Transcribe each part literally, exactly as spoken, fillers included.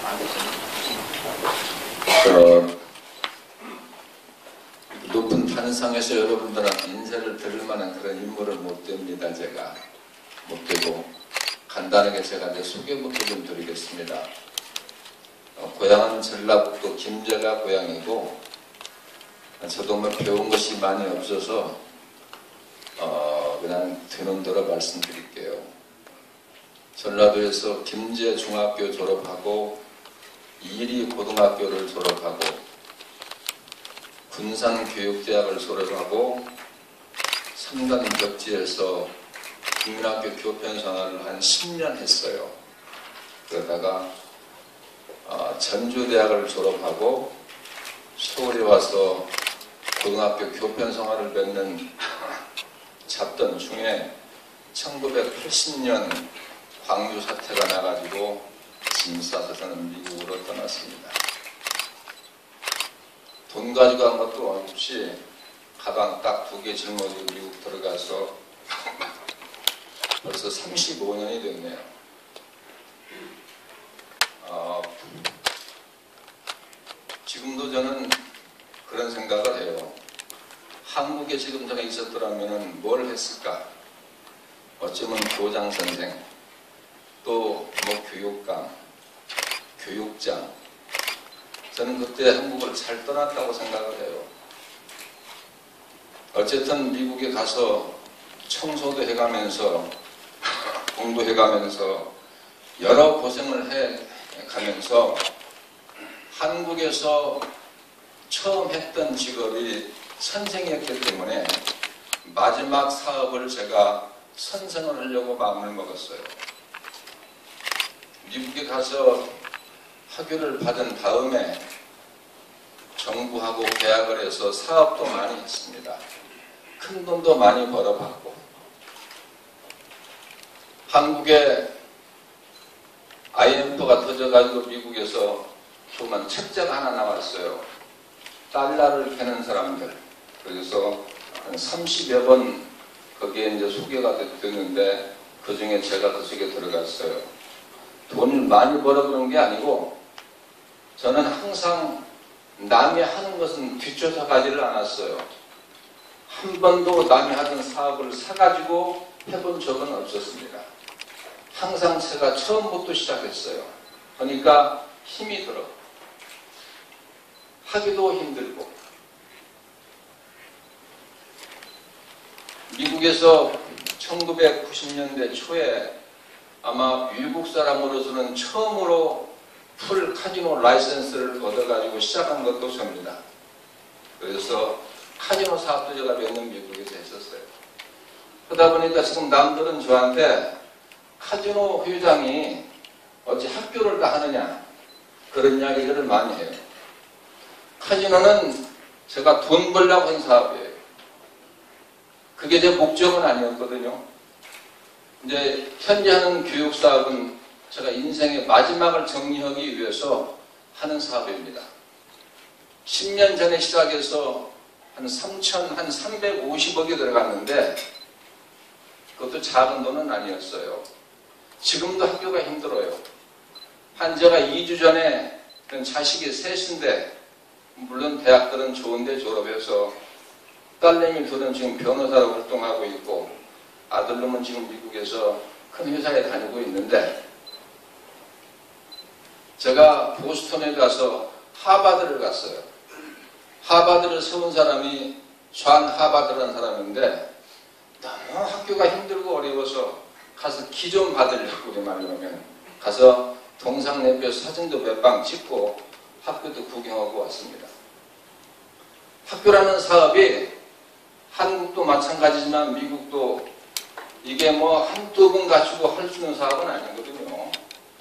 어, 높은 판상에서 여러분들한테 인사를 드릴 만한 그런 인물은 못 됩니다. 제가 못 되고 간단하게 제가 내 소개부터 좀 드리겠습니다. 어, 고향은 전라북도 김제가 고향이고 저도 뭐 배운 것이 많이 없어서 어, 그냥 되는 대로 말씀드릴게요. 전라도에서 김제 중학교 졸업하고 이리 고등학교를 졸업하고 군산교육대학을 졸업하고 삼단 벽지에서 국민학교 교편 생활을 한 십 년 했어요. 그러다가 어, 전주대학을 졸업하고 서울에 와서 고등학교 교편 생활을 몇 년 잡던 중에 천구백팔십 년 광주 사태가 나가지고 짐 싸서 저는 미국으로 떠났습니다. 돈 가지고 간 것도 없이 가방 딱 두 개 짊어지고 미국 들어가서 벌써 삼십오 년이 됐네요. 어, 지금도 저는 그런 생각을 해요. 한국에 지금 제가 있었더라면 뭘 했을까? 어쩌면 교장 선생, 또 뭐 교육감, 교육장. 저는 그때 한국을 잘 떠났다고 생각을 해요. 어쨌든 미국에 가서 청소도 해가면서 공부해가면서 여러 고생을 해가면서 한국에서 처음 했던 직업이 선생이었기 때문에 마지막 사업을 제가 선생을 하려고 마음을 먹었어요. 미국에 가서 학위를 받은 다음에 정부하고 계약을 해서 사업도 많이 했습니다. 큰 돈도 많이 벌어봤고 한국에 아이엠프가 터져가지고 미국에서 조그만 책자가 하나 나왔어요. 달러를 캐는 사람들. 그래서 한 삼십여 번 거기에 이제 소개가 됐는데 그 중에 제가 그 속에 들어갔어요. 돈을 많이 벌어 그런 게 아니고 저는 항상 남이 하는 것은 뒤쫓아가지를 않았어요. 한 번도 남이 하던 사업을 사가지고 해본 적은 없었습니다. 항상 제가 처음부터 시작했어요. 그러니까 힘이 들어. 하기도 힘들고. 미국에서 천구백구십 년대 초에 아마 미국 사람으로서는 처음으로 풀 카지노 라이센스를 얻어가지고 시작한 것도 저입니다. 그래서 카지노 사업도 제가 몇 년 미국에서 했었어요. 그러다 보니까 지금 남들은 저한테 카지노 회장이 어찌 학교를 다 하느냐 그런 이야기를 많이 해요. 카지노는 제가 돈 벌려고 한 사업이에요. 그게 제 목적은 아니었거든요. 이제 현재 하는 교육 사업은 제가 인생의 마지막을 정리하기 위해서 하는 사업입니다. 십 년 전에 시작해서 한 삼천, 한 삼백오십억이 들어갔는데 그것도 작은 돈은 아니었어요. 지금도 학교가 힘들어요. 한 제가 이 주 전에 자식이 셋인데 물론 대학들은 좋은데 졸업해서 딸내미 둘은 지금 변호사로 활동하고 있고 아들놈은 지금 미국에서 큰 회사에 다니고 있는데 제가 보스턴에 가서 하버드를 갔어요. 하버드를 세운 사람이 존 하버드라는 사람인데 너무 학교가 힘들고 어려워서 가서 기 좀 받으려고 우리 말로 하면 가서 동상내비에서 사진도 몇 방 찍고 학교도 구경하고 왔습니다. 학교라는 사업이 한국도 마찬가지지만 미국도 이게 뭐 한두 번 갖추고 할 수 있는 사업은 아니거든요.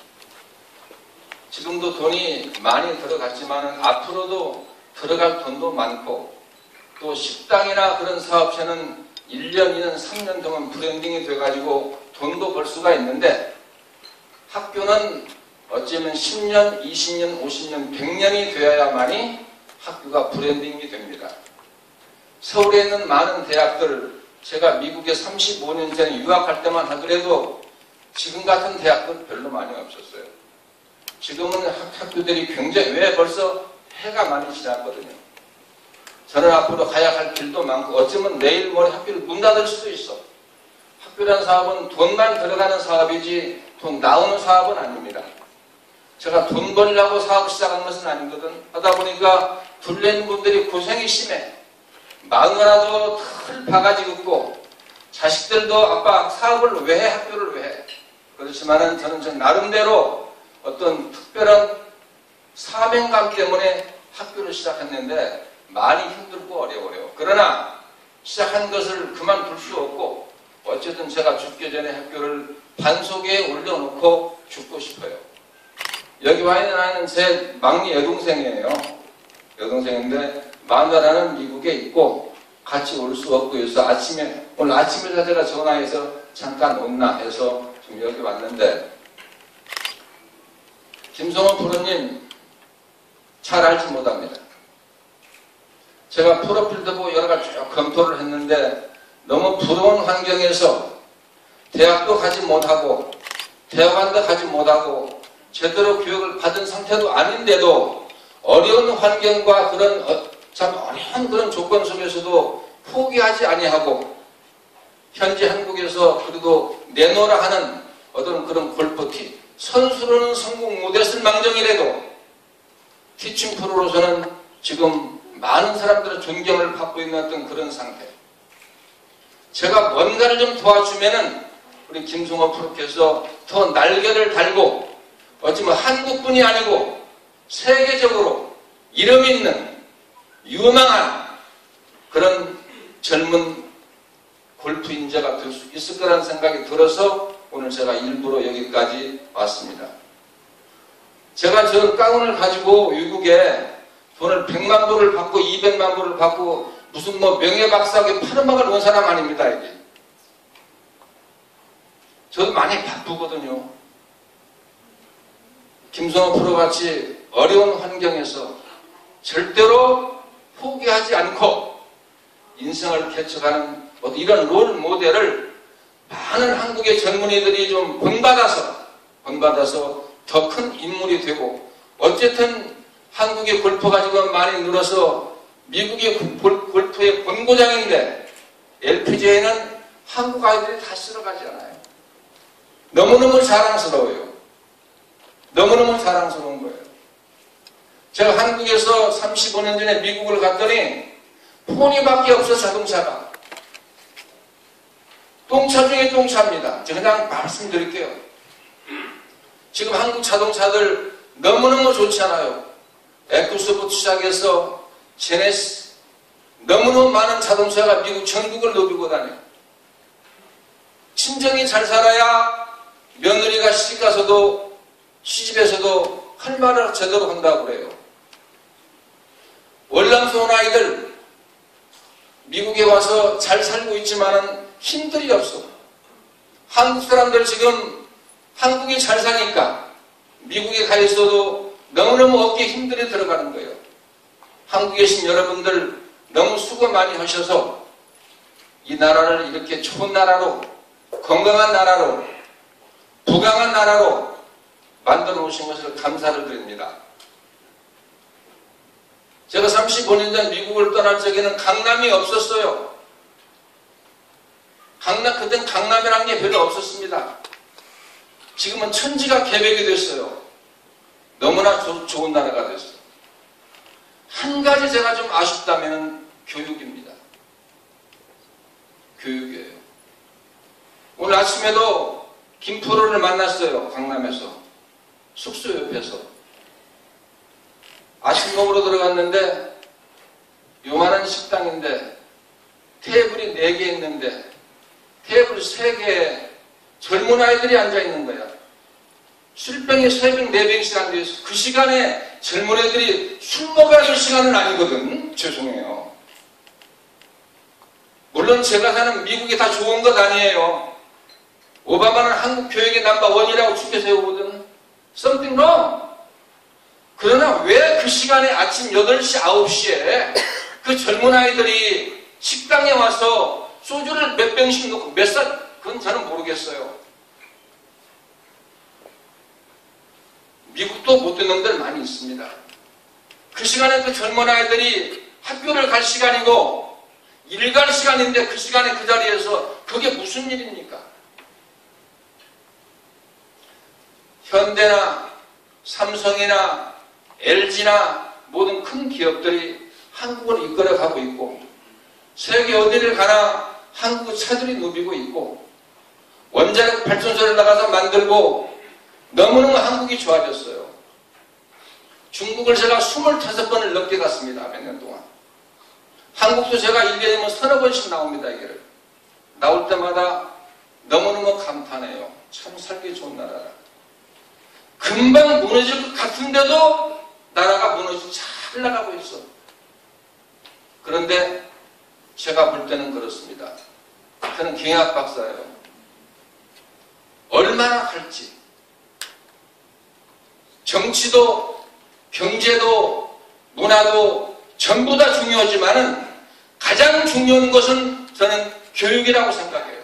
지금도 돈이 많이 들어갔지만 앞으로도 들어갈 돈도 많고 또 식당이나 그런 사업체는 일 년, 이 년, 삼 년 동안 브랜딩이 돼가지고 돈도 벌 수가 있는데 학교는 어쩌면 십 년, 이십 년, 오십 년, 백 년이 되어야만이 학교가 브랜딩이 됩니다. 서울에 있는 많은 대학들 제가 미국에 삼십오 년 전에 유학할 때만 하더라도 지금 같은 대학들 별로 많이 없었어요. 지금은 학, 학교들이 굉장히, 왜 벌써 해가 많이 지났거든요. 저는 앞으로 가야 할 길도 많고 어쩌면 내일 모레 학교를 문 닫을 수도 있어. 학교라는 사업은 돈만 들어가는 사업이지 돈 나오는 사업은 아닙니다. 제가 돈 벌려고 사업 시작한 것은 아니거든. 하다 보니까 둘레인 분들이 고생이 심해. 마누라도 틀 바가지 긋고 자식들도 아빠 사업을 왜 해? 학교를 왜 해? 그렇지만은 저는 저 나름대로 어떤 특별한 사명감 때문에 학교를 시작했는데 많이 힘들고 어려워요. 그러나 시작한 것을 그만둘 수 없고 어쨌든 제가 죽기 전에 학교를 반석에 올려놓고 죽고 싶어요. 여기 와 있는 아이는 제 막내 여동생이에요. 여동생인데 마누라는 미국에 있고 같이 올 수 없고 해서 아침에 오늘 아침에 제가 전화해서 잠깐 온나 해서 좀 여기 왔는데, 김성원 프로님 잘 알지 못합니다. 제가 프로필도 보고 여러 가지 쭉 검토를 했는데 너무 부러운 환경에서 대학도 가지 못하고 대학원도 가지 못하고 제대로 교육을 받은 상태도 아닌데도 어려운 환경과 그런 어, 참 어려운 그런 조건 속에서도 포기하지 아니하고 현재 한국에서 그래도 내놓으라 하는 어떤 그런 골프 티, 선수로는 성공 못했을 망정이라도 티칭 프로로서는 지금 많은 사람들의 존경을 받고 있는 어떤 그런 상태. 제가 뭔가를 좀 도와주면은 우리 김성원 프로께서 더 날개를 달고 어쩌면 한국뿐이 아니고 세계적으로 이름 있는 유망한 그런 젊은 골프 인재가 될 수 있을 거라는 생각이 들어서 오늘 제가 일부러 여기까지 왔습니다. 제가 저 가운을 가지고 미국에 돈을 백만 불을 받고 이백만 불을 받고 무슨 뭐 명예박사하게 파는막을 온 사람 아닙니다. 이게. 저도 많이 바쁘거든요. 김성원 프로같이 어려운 환경에서 절대로 포기하지 않고 인생을 개척하는 이런 롤 모델을 많은 한국의 젊은이들이 좀 본받아서 본받아서 더 큰 인물이 되고, 어쨌든 한국의 골프가 지금 많이 늘어서 미국의 골프의 본고장인데 엘피지에이는 한국 아이들이 다 쓸어가잖아요. 너무너무 자랑스러워요. 너무너무 자랑스러운 거예요. 제가 한국에서 삼십오 년 전에 미국을 갔더니 포니밖에 없어. 자동차가 똥차 중에 똥차입니다. 제가 그냥 말씀드릴게요. 지금 한국 자동차들 너무너무 좋잖아요. 에쿠스부터 시작해서 제네시스, 너무너무 많은 자동차가 미국 전국을 누비고 다녀요. 친정이 잘 살아야 며느리가 시집가서도 시집에서도 할 말을 제대로 한다고 그래요. 월남소 온 아이들 미국에 와서 잘 살고 있지만은 힘들이 없어. 한국 사람들 지금 한국이 잘 사니까 미국에 가 있어도 너무너무 어깨에 힘들이 들어가는 거예요. 한국에 계신 여러분들 너무 수고 많이 하셔서 이 나라를 이렇게 좋은 나라로, 건강한 나라로, 부강한 나라로 만들어 오신 것을 감사를 드립니다. 제가 삼십오 년 전 미국을 떠날 적에는 강남이 없었어요. 강남, 그땐 강남이라는 게 별로 없었습니다. 지금은 천지가 개벽이 됐어요. 너무나 조, 좋은 나라가 됐어요. 한 가지 제가 좀 아쉽다면 교육입니다. 교육이에요. 오늘 아침에도 김프로를 만났어요. 강남에서. 숙소 옆에서. 아침 먹으러 들어갔는데 요만한 식당인데 테이블이 네 개 있는데 테이블 세 개에 젊은 아이들이 앉아있는 거야. 술병에 세 병, 네 병씩 앉아있어. 그 시간에 젊은 애들이 술 먹어야 될 시간은 아니거든. 죄송해요. 물론 제가 사는 미국이 다 좋은 것 아니에요. 오바마는 한국 교육의 넘버원이라고 축해 세우거든. Something wrong. 그러나 왜 그 시간에 아침 여덟 시, 아홉 시에 그 젊은 아이들이 식당에 와서 소주를 몇 병씩 넣고 몇 살, 그건 저는 모르겠어요. 미국도 못 듣는 들 많이 있습니다. 그 시간에 그 젊은 아이들이 학교를 갈 시간이고 일 갈 시간인데 그 시간에 그 자리에서 그게 무슨 일입니까? 현대나 삼성이나 엘지나 모든 큰 기업들이 한국을 이끌어가고 있고 세계 어디를 가나 한국 차들이 누비고 있고 원자력 발전소를 나가서 만들고 너무너무 한국이 좋아졌어요. 중국을 제가 스물다섯 번을 넘게 갔습니다. 몇 년 동안. 한국도 제가 일 년이면 서너 번씩 나옵니다. 이게를. 나올 때마다 너무너무 감탄해요. 참 살기 좋은 나라라. 금방 무너질 것 같은데도 나라가 무너지고 잘 나가고 있어. 그런데 제가 볼 때는 그렇습니다. 저는 경영학 박사예요. 얼마나 갈지. 정치도 경제도 문화도 전부 다 중요하지만은 가장 중요한 것은 저는 교육이라고 생각해요.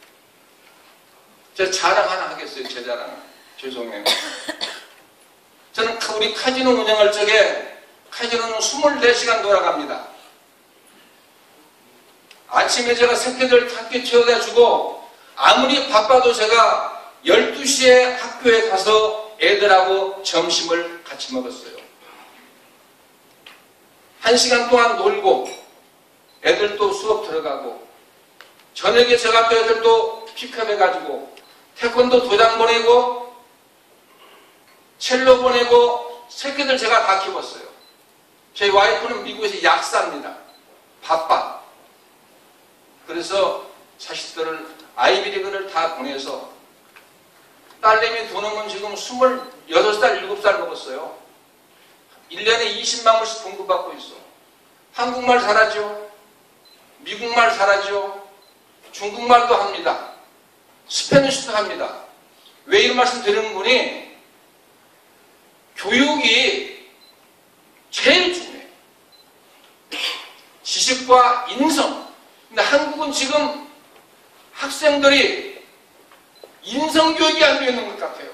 제가 자랑 하나 하겠어요. 제 자랑. 죄송해요. 저는 우리 카지노 운영할 적에 카지노는 이십사 시간 돌아갑니다. 아침에 제가 새끼들 학교 채워다 주고 아무리 바빠도 제가 열두 시에 학교에 가서 애들하고 점심을 같이 먹었어요. 한 시간 동안 놀고 애들도 수업 들어가고 저녁에 제가 또 애들도 픽업해가지고 태권도 도장 보내고 첼로 보내고 새끼들 제가 다 키웠어요. 제 와이프는 미국에서 약사입니다. 바빠. 그래서 자식들을 아이비리그를 다 보내서 딸내미 두 놈은 지금 스물여섯 살, 일곱 살 먹었어요. 일 년에 이십만 불씩 공급받고 있어. 한국말 잘하죠. 미국말 잘하죠. 중국말도 합니다. 스페니쉬도 합니다. 왜 이런 말씀 드리는 분이 교육이 제일 중요해요. 지식과 인성. 근데 한국은 지금 학생들이 인성교육이 안 되어 있는 것 같아요.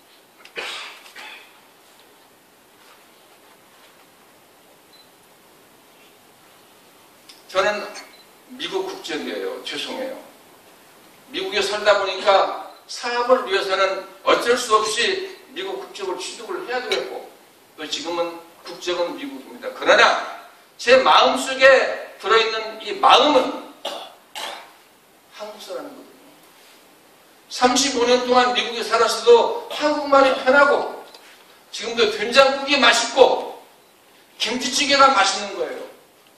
저는 미국 국적이에요. 죄송해요. 미국에 살다 보니까 사업을 위해서는 어쩔 수 없이 미국 국적을 취득을 해야 되겠고 또 지금은 국적은 미국입니다. 그러나 제 마음속에 들어있는 이 마음은 한국 사람이거든요. 삼십오 년 동안 미국에 살았어도 한국말이 편하고 지금도 된장국이 맛있고 김치찌개가 맛있는 거예요.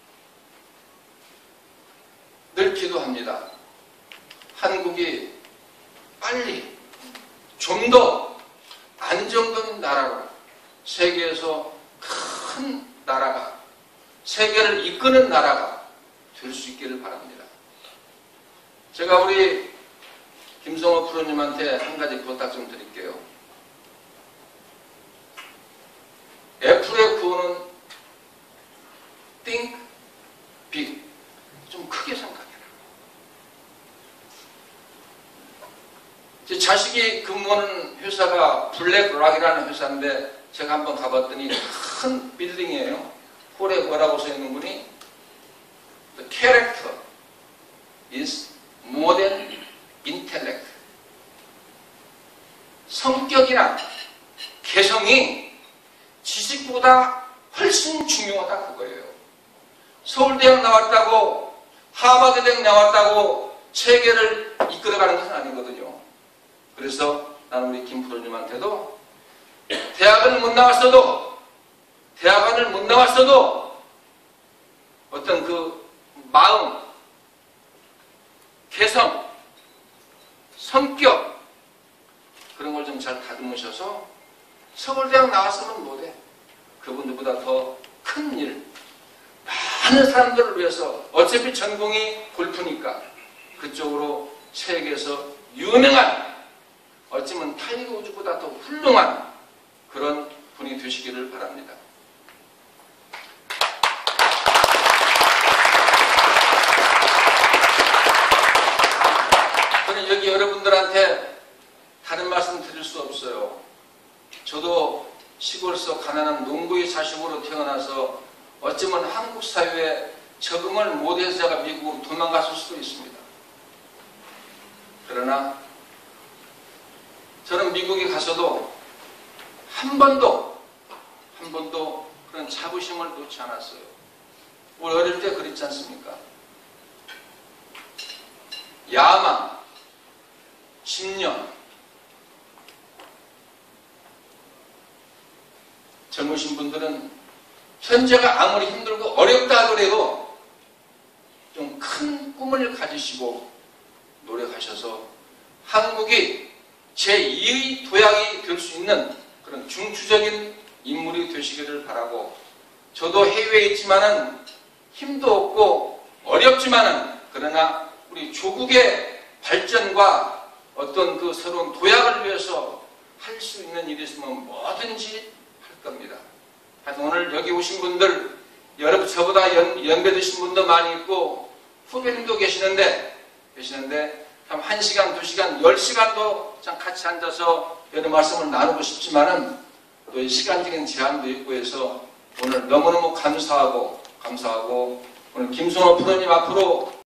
늘 기도합니다. 한국이 빨리 좀 더 안정된 나라로 세계에서 큰 나라가 세계를 이끄는 나라가 될 수 있기를 바랍니다. 제가 우리 김성호 프로님한테 한 가지 부탁 좀 드릴게요. 애플의 구호는 Think Big. 좀 크게 생각해라. 제 자식이 근무하는 회사가 블랙락이라는 회사인데 제가 한번 가봤더니 큰 빌딩이에요. 홀에 뭐라고 써있는 분이 The character is more than intellect. 성격이나 개성이 지식보다 훨씬 중요하다 그거예요. 서울대학 나왔다고 하버드대학 나왔다고 세계를 이끌어가는 것은 아니거든요. 그래서 나는 우리 김 프로님한테도 대학을 못 나왔어도 대학원을 못 나왔어도 어떤 그 마음, 개성, 성격 그런 걸 좀 잘 다듬으셔서 서울대학 나왔으면 뭐래? 그분들보다 더 큰 일, 많은 사람들을 위해서 어차피 전공이 골프니까 그쪽으로 세계에서 유명한 어쩌면 타이거 우즈보다 더 훌륭한 그런 분이 되시기를 바랍니다. 저는 여기 여러분들한테 다른 말씀 드릴 수 없어요. 저도 시골에서 가난한 농부의 자식으로 태어나서 어쩌면 한국 사회에 적응을 못해서 제가 미국으로 도망갔을 수도 있습니다. 그러나 저는 미국에 가서도 한 번도 한 번도 그런 자부심을 놓지 않았어요. 우리 어릴 때 그랬지 않습니까? 야망, 집념, 젊으신 분들은 현재가 아무리 힘들고 어렵다 하더라도 좀 큰 꿈을 가지시고 노력하셔서 한국이 제이의 도약이 될 수 있는 그런 중추적인 인물이 되시기를 바라고, 저도 해외에 있지만은 힘도 없고 어렵지만은 그러나 우리 조국의 발전과 어떤 그 새로운 도약을 위해서 할 수 있는 일이 있으면 뭐든지 할 겁니다. 하여튼 오늘 여기 오신 분들, 여러분 저보다 연, 연배드신 분도 많이 있고 후배님도 계시는데 계시는데 한 한 시간, 두 시간, 열 시간도 참 같이 앉아서 여러 말씀을 나누고 싶지만은 또 시간적인 제한도 있고 해서 오늘 너무너무 감사하고 감사하고 오늘 김순호 프로님 앞으로